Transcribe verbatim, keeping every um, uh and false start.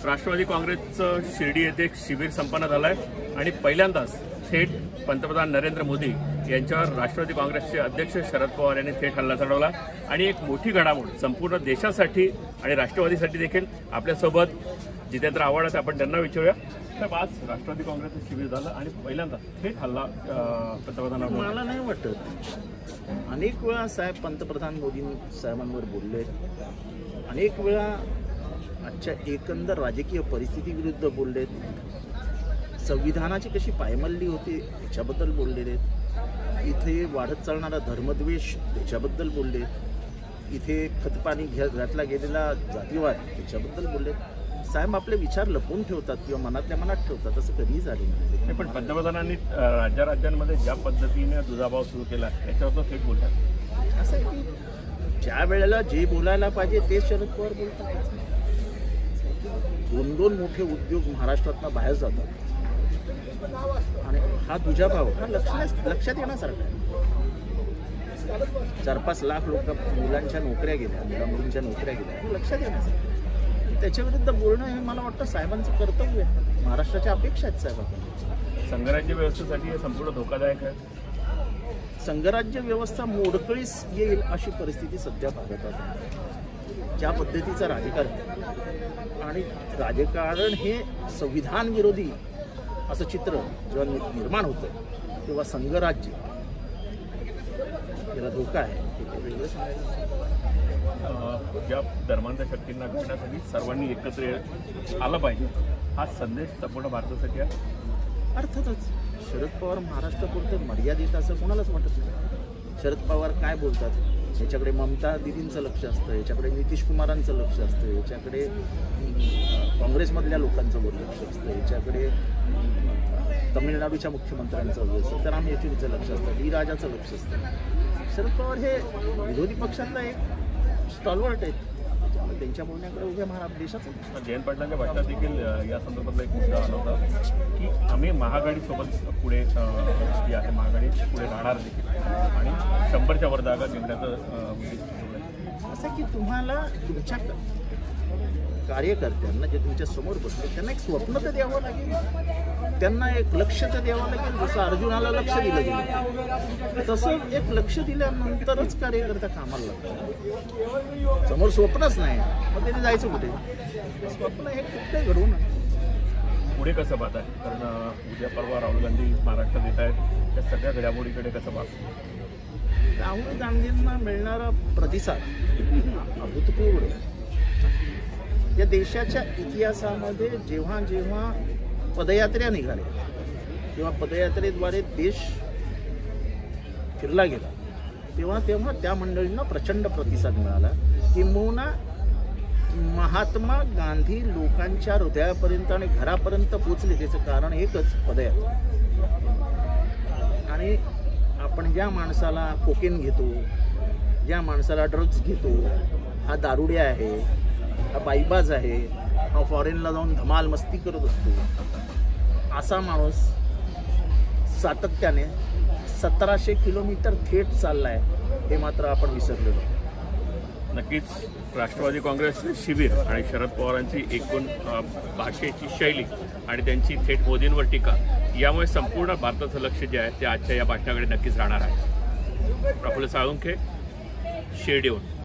राष्ट्रवादी काँग्रेसचं शिर्डी येथे एक शिबिर संपन्न झालं आहे आणि पहिल्यांदाच थेट पंतप्रधान नरेंद्र मोदी यांच्यावर राष्ट्रवादी काँग्रेसचे अध्यक्ष शरद पवार यांनी थेट हल्ला चढवला आणि एक मोठी घडामोड संपूर्ण देशासाठी आणि राष्ट्रवादीसाठी देखील आपल्यासोबत जितेंद्र आव्हाड आहेत, आपण त्यांना विचारूया. तर आज राष्ट्रवादी काँग्रेसचं शिबिर झालं आणि पहिल्यांदा थेट हल्ला पंतप्रधानांवर. मला नाही वाटत, अनेक वेळा साहेब पंतप्रधान मोदी साहेबांवर बोलले, अनेक वेळा आजच्या एकंदर राजकीय परिस्थितीविरुद्ध बोलले, संविधानाची कशी पायमल्ली होती त्याच्याबद्दल बोललेले, इथे वाढत चालणारा धर्मद्वेष त्याच्याबद्दल बोलले, इथे खतपाणी घ्या घातला गेलेला जातीवाद त्याच्याबद्दल बोलले. साहेब आपले विचार लपवून ठेवतात किंवा मनातल्या मनात ठेवतात, असं कधीही झाले नाही. पण पंतप्रधानांनी राज्या राज्यांमध्ये ज्या पद्धतीने दुजाभाव सुरू केला त्याच्यावर थेट बोलतात. असं आहे की ज्या वेळेला जे बोलायला पाहिजे ते शरद पवार बोलतात. दोन दोन मोठे उद्योग महाराष्ट्रातनं बाहेर जातात आणि हा दुजाभाव हा लक्षात लक्षात येण्यासारखा आहे. चार पाच लाख लोक मुलांच्या नोकऱ्या गेल्या, मुला मुलींच्या नोकऱ्या गेल्या, लक्षात येण्यासारखं. त्याच्या विरुद्ध बोलणं हे मला वाटतं साहेबांचं कर्तव्य आहे, महाराष्ट्राच्या अपेक्षा आहेत साहेबांना. संघराज्य व्यवस्थेसाठी हे संपूर्ण धोकादायक आहे. संघराज्य व्यवस्था मोडकळीस येईल अशी परिस्थिती सध्या भारतात आहे. ज्या पद्धतीचं राजकारण आणि राजकारण हे संविधान विरोधी असं चित्र जेव्हा निर्माण होतं तेव्हा संघराज्य याला धोका आहे. वेगळं सांगायचं, ज्या धर्मांच्या शक्तींना भेटण्यासाठी सर्वांनी एकत्र आलं पाहिजे हा संदेश संपूर्ण भारतासाठी आहे. अर्थातच शरद पवार महाराष्ट्रापुरतं मर्यादित असं कोणालाच वाटत नाही. शरद पवार काय बोलतात याच्याकडे ममता दिदींचं लक्ष असतं, याच्याकडे नितीश कुमारांचं लक्ष असतं, याच्याकडे काँग्रेसमधल्या लोकांचं लक्ष असतं, याच्याकडे तमिळनाडूच्या मुख्यमंत्र्यांचं असतं, राम येचुरीचं लक्ष असतं, डी राजाचं लक्ष असतं. शरद पवार हे विरोधी पक्षातला एक स्टॉलवर्ट आहेत, त्यामुळे त्यांच्या बोलण्याकडे उभ्या महाराष्ट्र देशाचं. जयंत पाटलांच्या भाषणात देखील या संदर्भातला एक मुद्दा आला होता की आम्ही महागाडीसोबत पुढे जी आहे महागाडी पुढे राहणार देखील आणि शंभरच्या वर जागा जिंकण्याचं. असं की तुम्हाला तुमच्या कार्यकर्त्यांना जे तुमच्या समोर बसले त्यांना एक स्वप्न तर द्यावं लागेल, त्यांना एक लक्ष तर द्यावं लागेल. जसं अर्जुनाला लक्ष दिलं गेलं तसं एक लक्ष दिल्यानंतरच कार्यकर्ता कामाला लागतो. समोर स्वप्नच नाही मग त्याने जायचं कुठे? स्वप्न हे खूप काही घडवून पुढे कसं पाहत आहे? कारण उद्या परवा राहुल गांधी महाराष्ट्रात येत आहेत, त्या सगळ्या घडामोडीकडे कसं पाहतो? राहुल गांधींना मिळणारा प्रतिसाद अभूतपूर्व. या देशाच्या इतिहासामध्ये जेव्हा जेव्हा पदयात्रा निघाल्या तेव्हा पदयात्रेद्वारे देश फिरला गेला तेव्हा तेव्हा त्या मंडळींना प्रचंड प्रतिसाद मिळाला. किंबहुना महात्मा गांधी लोकांच्या हृदयापर्यंत आणि घरापर्यंत पोचले त्याचं कारण एकच पदयात्रा. आणि आपण ज्या माणसाला कोकेन घेतो, ज्या माणसाला ड्रग्ज घेतो, हा दारुड्या आहे, हा बाईबाज आहे, हा फॉरेनला जाऊन धमाल मस्ती करत असतो, असा माणूस सातत्याने सतराशे किलोमीटर थेट चाललाय हे मात्र आपण विसरलेलो. नक्कीच राष्ट्रवादी काँग्रेस शिबिर आणि शरद पवारांची एकूण भाषेची शैली आणि त्यांची थेट मोदींवर टीका यामुळे संपूर्ण भारताचं लक्ष जे आहे ते आजच्या या भाषणाकडे नक्कीच राहणार आहे. प्रफुल्ल साळुंखे, शिर्डीहून.